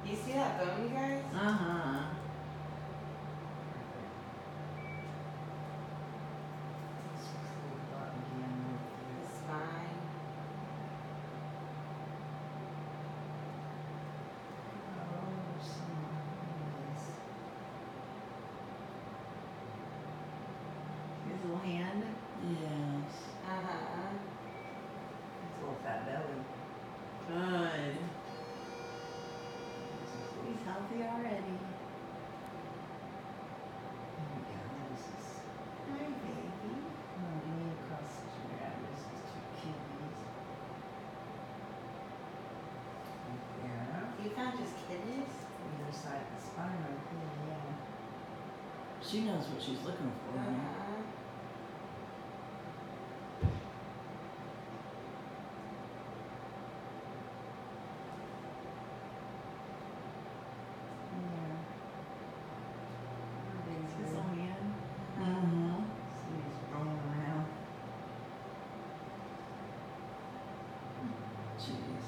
You see that bone, you guys? Uh-huh. Let's pull the bottom again over The here. spine. Oh, some more. Yes. His little hand. Yes. Uh-huh. His little fat belly. Good. This is little- He's healthy already. There we go. This is Hi, baby. knee across the shoulder. This is two kidneys. Right there. You found just kidneys? The other side of the spine right there, yeah. She knows what she's looking for. Honey. Uh-huh. Yeah. His His little hand. Mm-hmm. See, he's rolling around. Jeez.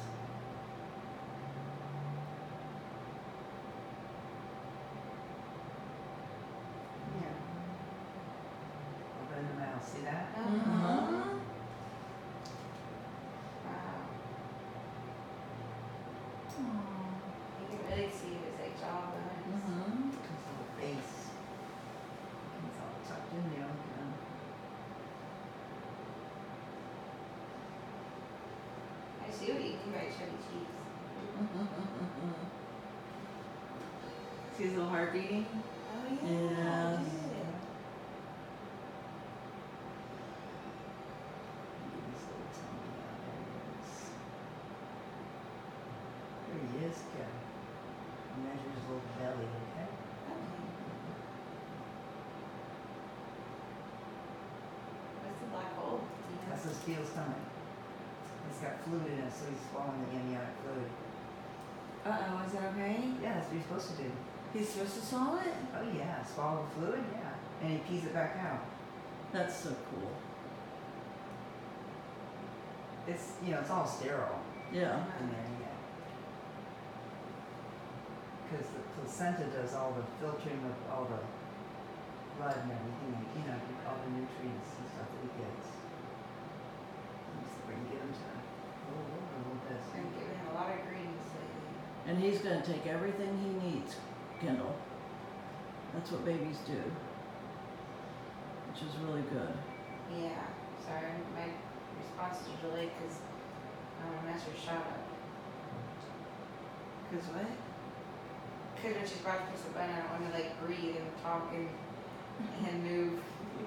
Yeah. Open the mouth. See that? Uh-huh. Uh-huh. Wow. Aw. You can really see his like jawbone. Mhm. His little face. He's all tucked in there. Look at him. I see what you mean by chubby cheeks. See his little heart beating? Oh yeah. Yes. I did. Get his little tummy out. There he is. There he is. Go. Measure his little belly, okay? Okay. What's the black hole? Do you know? That's his steel stomach. It's got fluid in it, so he's swallowing the amniotic fluid. Uh-oh, is that okay? Yeah, that's what you're supposed to do. He's supposed to swallow it? Oh yeah, swallow the fluid, yeah. And he pees it back out. That's so cool. It's, it's all sterile Yeah. in there, yeah. Because the placenta does all the filtering of all the blood and everything, all the nutrients and stuff that he gets. Let's see if we can get him to roll over a little bit. Been giving him a lot of greens lately. And he's gonna take everything he needs, Kendall. That's what babies do. Which is really good. Yeah. Sorry, my response is delayed because my mess was shot up. Cause what? Because when she's about to push the button, I don't want to like breathe and talk and move.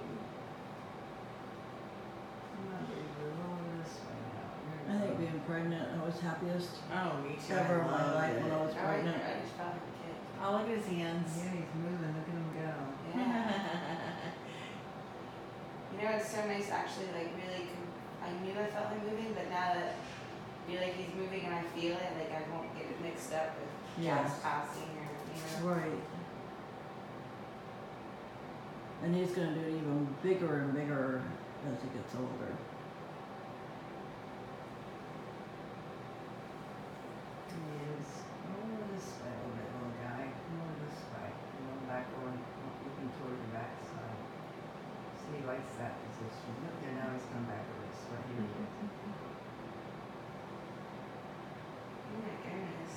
Come on, baby, we're rolling this way now. I think being pregnant, I was happiest Oh, me too. ever in my life when I was I pregnant. just felt like a kid. Oh, look at his hands. Yeah, he's moving. Look at him go. Yeah. You know, it's so nice actually, like really, I knew I felt like moving, but now that I feel like he's moving and I feel it, like I won't get it mixed up with gas Yes. passing or, Right. And he's gonna do it even bigger and bigger as he gets older. He is. Over this way a little bit, little guy. Over this way. Going back over, looking toward your backside. See, he likes that position. Look there, now he's come back over this way. Here he is. oh my goodness.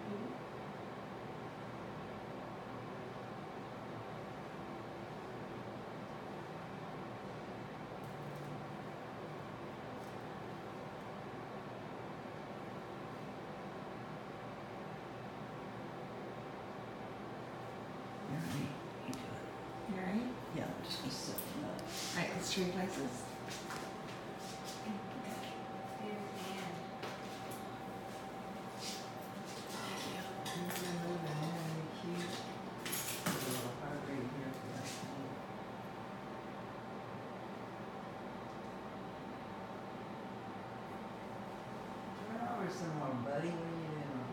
You're right. You do it. You alright? Yeah, I'm just gonna sit in that. Alright, let's trade places. Moving, moving, very cute. A little heart right here for that thing. Turn over some more, buddy. What are you doing?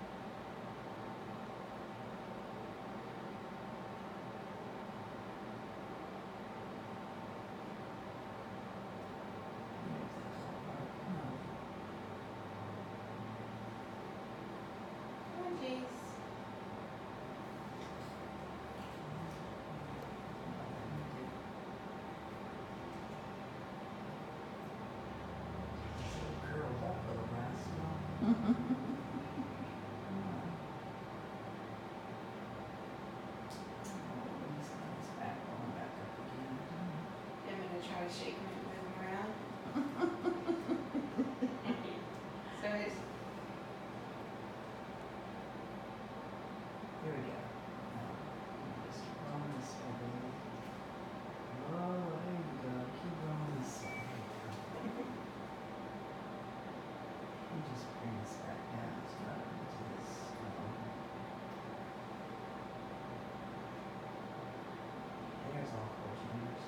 There's that little heart. Come on, Jace. He's got his back going back up again. I'm gonna try to shake him and move him around. So it's, Here we go. Now, just rolling this way, baby. Oh, there you go. Keep rolling this way. You just bring this back down. It's not into this. There's all four chambers.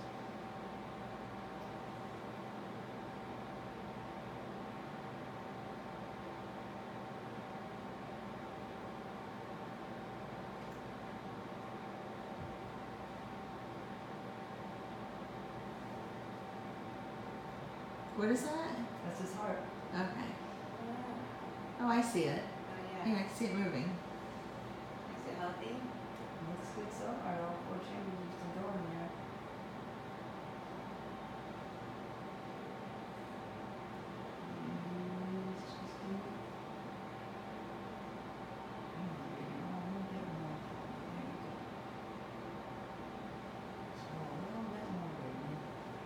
What is that? That's his heart. Okay. Oh, I see it. oh Yeah, yeah. I can see it moving. Is it healthy? Looks good so far. All four chambers are still going there. He's just doing it. Come on, baby. Oh, a little bit more. There you go. Just roll a little bit more, baby.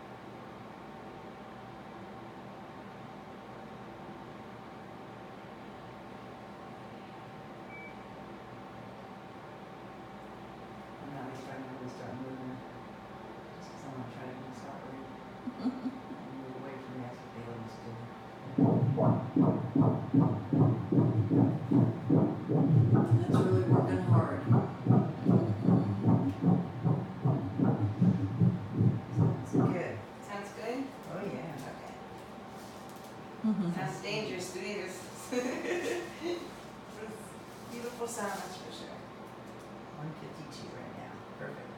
And now he's starting to really start moving. Just 'cause I'm not trying to stop her. Move away from me, that's what they always do. That's really working hard. It's good. Sounds good? Oh, yeah. Okay. Sounds dangerous to me. This beautiful sound, that's for sure. 152 right now. Perfect.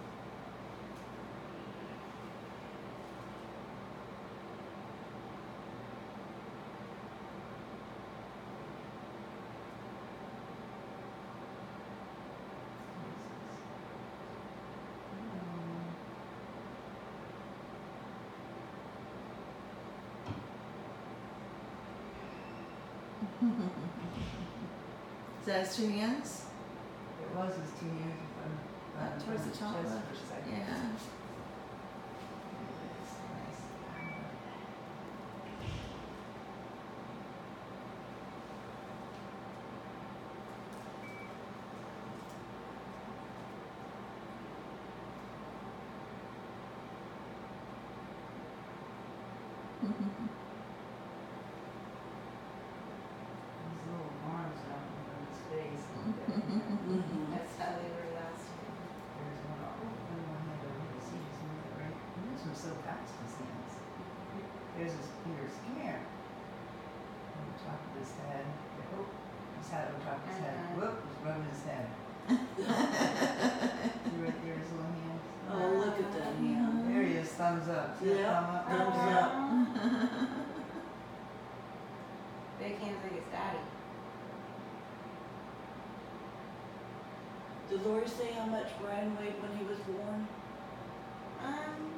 Is that his 2 hands? It was his 2 hands in front of Towards the top chest left. for a second. Yeah. It's nice. His little arms out in his face. That's how they were last time. There's one one hand over here. See, he's moving right. He moves them so fast, his hands. There's his fingers. Come here. On the top of his head. Oh, his head on top of his head. Whoop, he's rubbing his head. See right there, his little hands. Oh, look at that hand. There he is, thumbs up. See that Yeah, thumb up? thumbs Yeah. up. Big hands like his daddy. Did Lori say how much Brian weighed when he was born? I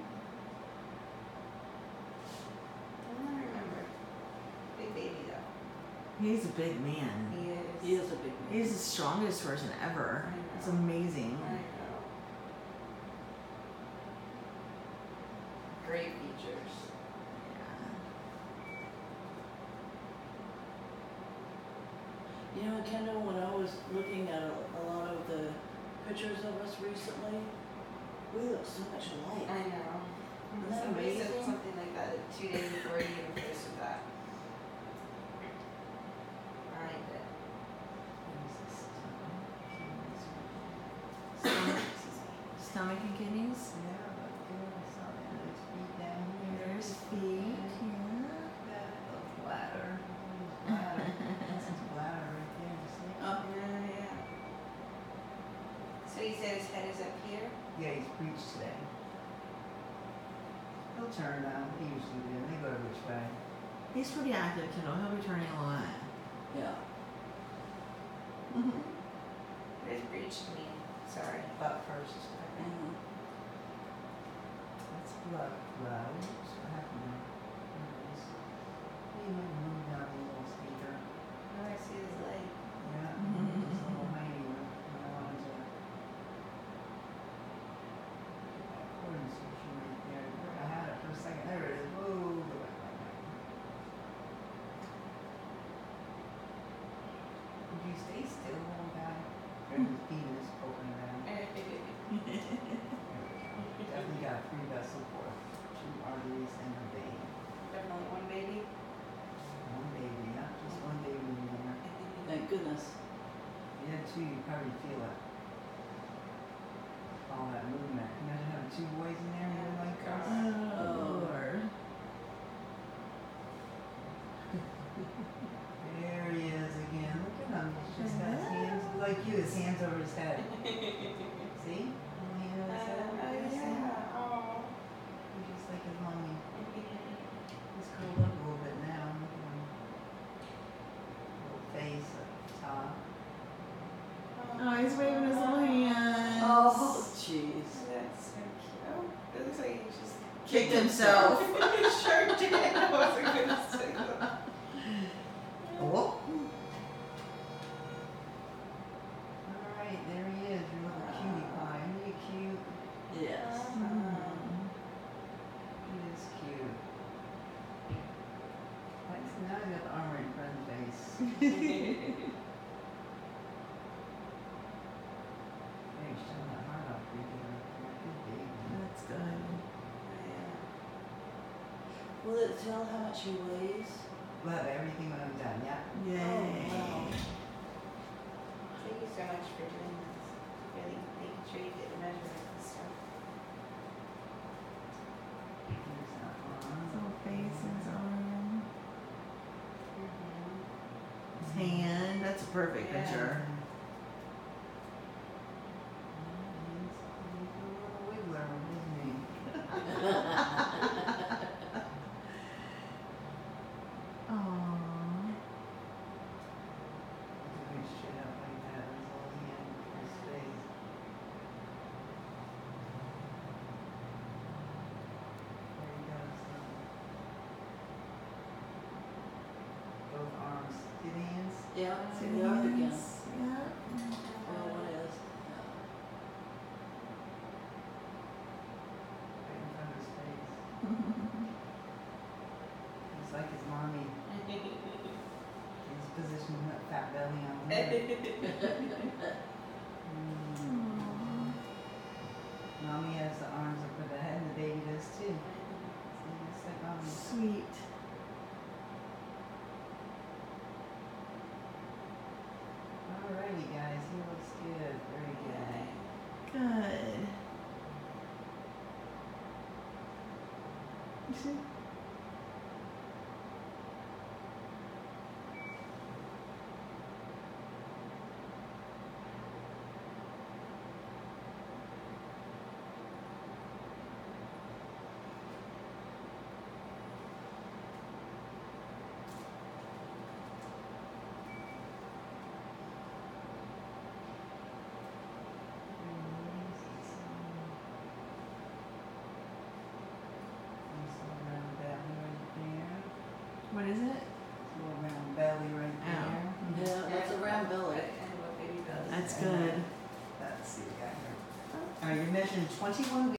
don't remember. Big baby though. He's a big man. He is. He is a big man. He's the strongest person ever. I know. It's amazing. I know. Great features. You know, Kendall, when I was looking at a lot of the pictures of us recently, we look so much alike. I know. Isn't that Somebody said amazing? something like that 2 days before you even posted that. Find it. Stomach and kidneys. Yeah, but there I saw that. There's feet down here. There's feet. Yeah. That little bladder. Bladder. That's his bladder right there. You see it? Oh, Yeah. So he said his head is up here? Yeah, he's preached today. He'll turn now. He usually do. They go which way. He's pretty active, Kendall. He'll be turning a lot. yeah. What does breech mean? Sorry. Butt first. Okay. Mhm. That's blood flow. Oops, what happened there? There it is. You might move down a little speaker. stay still, little guy? His feet is poking around. There we go. Definitely got a free vessel for 2 arteries and a vein. Definitely one baby. One baby, not just one baby in there. Thank goodness. If you had 2, you'd probably feel it. All that movement. Imagine having 2 boys in there moving like this. Oh, Lord. There he is again. Look at him. He's just got his hands like you, his hands over his head. See? Only hand over his head. Yeah. Oh. He's just like his mommy. He's curled up a little bit now. Look at him. Little face up top. Oh, he's waving his little hands. Oh, jeez. That's so cute. Oh, it looks like he just Kicked himself. He sure did. I wasn't gonna say that. Oh. Alright, there he is, your little cutie pie. Isn't he cute? Yes. He is cute. Like, so now he's got the armor in front of the face. Hey, he's showing that heart off pretty good. Good baby. That's good. Will it tell how much he weighs? We'll have everything when I'm done, yeah? Yay. Oh, wow. Thank you so much for doing this. Really making sure you get the measurements and stuff. Here's that His one. little face, his arm, his hand. That's a perfect Yeah. picture. He's a little wiggler, isn't he? Aww. Going straight up like that, his little hand, his face. There he goes. Both arms. See the hands? Yeah, See they the are again. hands? Yeah. Well, one is. Right in front of his face. He's like his mommy. He's positioning that fat belly on her. Aww. Mommy has the arms up for the head, and the baby does too. See, just like mommy. Sweet. Alrighty, guys, he looks good. Very good. Good. You see? What is it? Little round belly right there. Yeah, that's a round belly. And what baby belly. That's And good. then- Let's see, we got here. Alright, you're measuring 21 weeks.